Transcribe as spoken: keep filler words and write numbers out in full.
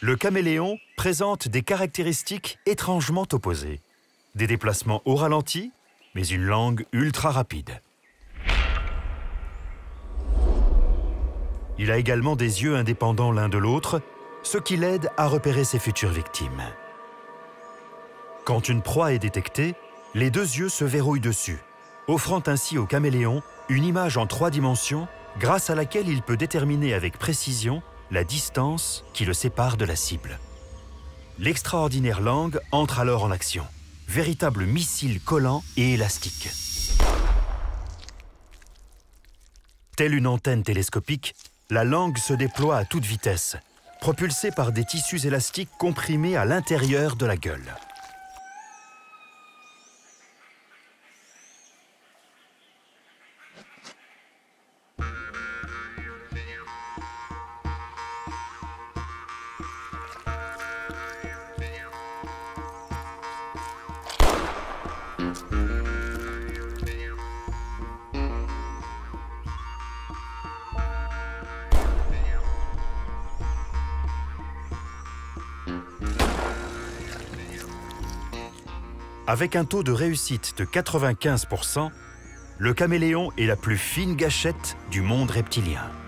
Le caméléon présente des caractéristiques étrangement opposées. Des déplacements au ralenti, mais une langue ultra rapide. Il a également des yeux indépendants l'un de l'autre, ce qui l'aide à repérer ses futures victimes. Quand une proie est détectée, les deux yeux se verrouillent dessus, offrant ainsi au caméléon une image en trois dimensions grâce à laquelle il peut déterminer avec précision la distance qui le sépare de la cible. L'extraordinaire langue entre alors en action, véritable missile collant et élastique. Telle une antenne télescopique, la langue se déploie à toute vitesse, propulsée par des tissus élastiques comprimés à l'intérieur de la gueule. Avec un taux de réussite de quatre-vingt-quinze pour cent, le caméléon est la plus fine gâchette du monde reptilien.